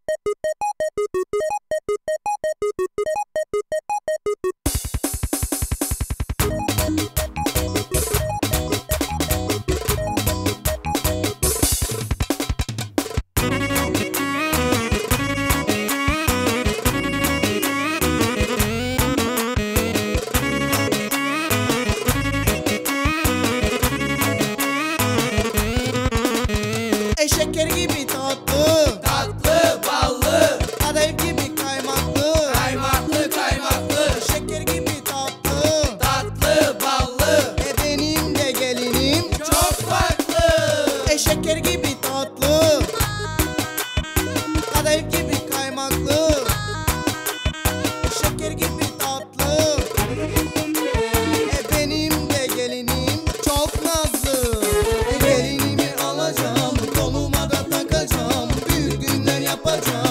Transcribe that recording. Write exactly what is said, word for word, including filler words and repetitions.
Şeker gibi tatlı, Tatlı, ballı, kadayıf gibi kaymaklı, kaymaklı, kaymaklı, şeker gibi tatlı, tatlı, ballı, e benim de gelinim çok farklı. e şeker gibi tatlı, kadayıf gibi kaymaklı, şeker gibi tatlı, e benim de gelinim çok nazlı. E gelinimi alacağım, koluma da takacağım, büyük günler yapacağım.